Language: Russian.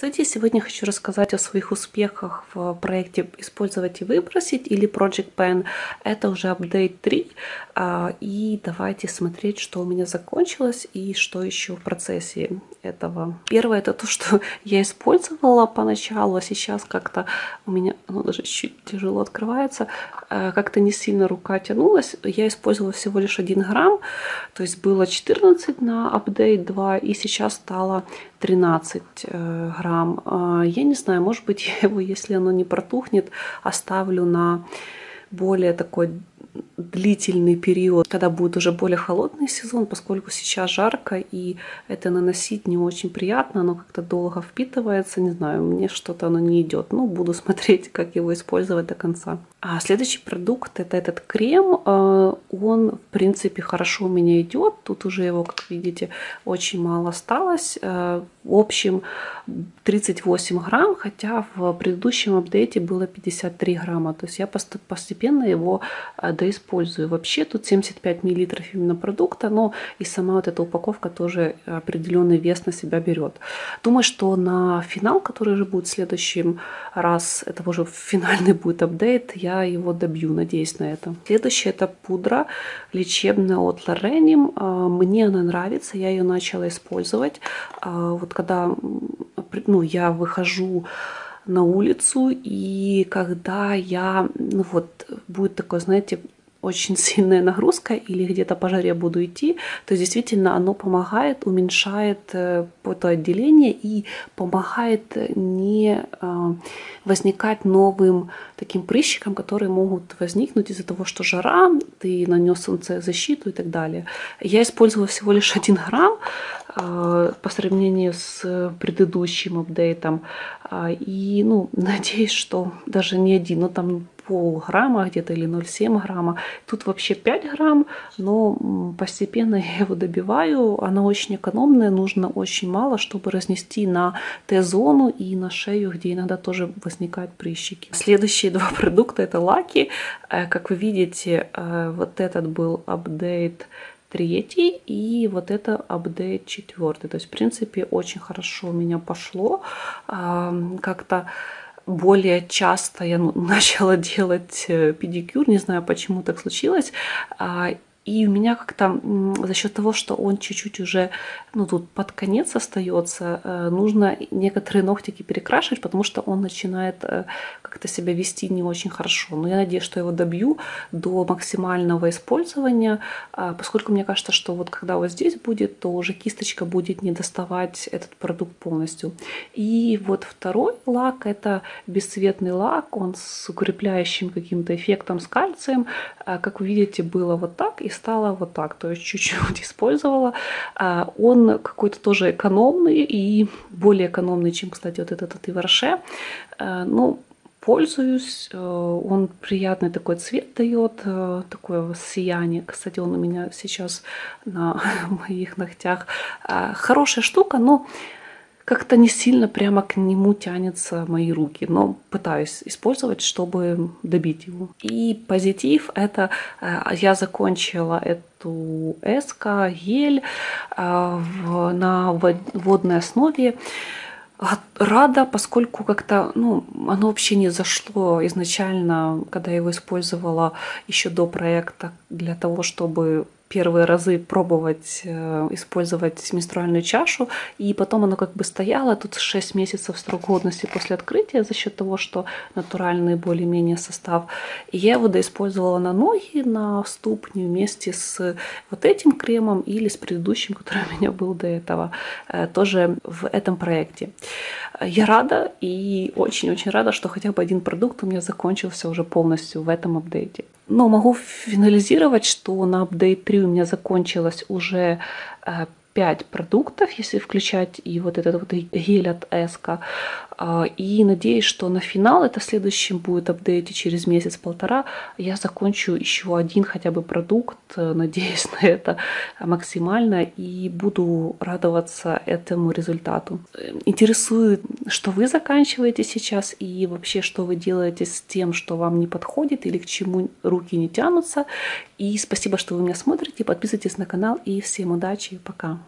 Здравствуйте! Сегодня хочу рассказать о своих успехах в проекте «Использовать и выбросить» или Project Pen. Это уже апдейт 3. И давайте смотреть, что у меня закончилось и что еще в процессе этого. Первое — это то, что я использовала поначалу, а сейчас как-то у меня, оно даже чуть тяжело открывается, как-то не сильно рука тянулась. Я использовала всего лишь 1 грамм, то есть было 14 на апдейт 2, и сейчас стало 13 грамм. Я не знаю, может быть, я его, если оно не протухнет, оставлю на более такой длительный период, когда будет уже более холодный сезон, поскольку сейчас жарко и это наносить не очень приятно, оно как-то долго впитывается, не знаю, мне что-то оно не идет. Ну, буду смотреть, как его использовать до конца. А следующий продукт — это этот крем. Он, в принципе, хорошо у меня идет. Тут уже его, как видите, очень мало осталось. В общем, 38 грамм, хотя в предыдущем апдейте было 53 грамма. То есть я постепенно его доиспользую. Вообще тут 75 миллилитров именно продукта, но и сама вот эта упаковка тоже определенный вес на себя берет. Думаю, что на финал, который же будет в следующем раз, это уже финальный будет апдейт, я его добью, надеюсь на это. Следующее — это пудра лечебная от Larenim. Мне она нравится, я ее начала использовать. Вот когда я выхожу на улицу, и когда я, будет такое, знаете, очень сильная нагрузка или где-то по жаре буду идти, то действительно оно помогает, уменьшает потоотделение и помогает не возникать новым таким прыщикам, которые могут возникнуть из-за того, что жара, ты нанес солнцезащиту и так далее. Я использовала всего лишь 1 грамм по сравнению с предыдущим апдейтом. И, надеюсь, что даже не 1, но там полграмма где-то или 0,7 грамма. Тут вообще 5 грамм, но постепенно я его добиваю. Она очень экономная, нужно очень мало, чтобы разнести на Т-зону и на шею, где иногда тоже возникают прыщики. Следующие 2 продукта — это лаки. Как вы видите, вот этот был апдейт 3, и вот это апдейт 4. То есть, в принципе, очень хорошо у меня пошло. Как-то более часто я начала делать педикюр, не знаю, почему так случилось. И у меня как-то за счет того, что он чуть-чуть уже, тут под конец остается, нужно некоторые ногтики перекрашивать, потому что он начинает как-то себя вести не очень хорошо. Но я надеюсь, что я его добью до максимального использования, поскольку мне кажется, что вот когда вот здесь будет, то уже кисточка будет не доставать этот продукт полностью. И вот второй лак — это бесцветный лак, он с укрепляющим каким-то эффектом с кальцием. Как вы видите, было вот так и стало вот так, то есть чуть-чуть использовала. Он какой-то тоже экономный и более экономный, чем, кстати, вот этот от Иварше. Пользуюсь, он приятный такой цвет дает, такое сияние. Кстати, он у меня сейчас на моих ногтях. Хорошая штука, но как-то не сильно прямо к нему тянутся мои руки, но пытаюсь использовать, чтобы добить его. И позитив — это я закончила эту гель на водной основе. Рада, поскольку как-то, оно вообще не зашло изначально, когда я его использовала еще до проекта, для того, чтобы первые разы пробовать использовать менструальную чашу, и потом оно как бы стояло, тут 6 месяцев срок годности после открытия за счет того, что натуральный более-менее состав. И я его доиспользовала на ноги, на ступни вместе с вот этим кремом или с предыдущим, который у меня был до этого, тоже в этом проекте. Я рада и очень-очень рада, что хотя бы 1 продукт у меня закончился уже полностью в этом апдейте. Но могу финализировать, что на апдейт 3 у меня закончилось уже 5 продуктов, если включать и вот этот вот гель от Эска. И надеюсь, что на финал, это в следующем будет апдейте через месяц-полтора, я закончу еще 1 хотя бы продукт, надеюсь на это максимально, и буду радоваться этому результату. Интересует, что вы заканчиваете сейчас и вообще, что вы делаете с тем, что вам не подходит или к чему руки не тянутся. И спасибо, что вы меня смотрите, подписывайтесь на канал, и всем удачи, пока!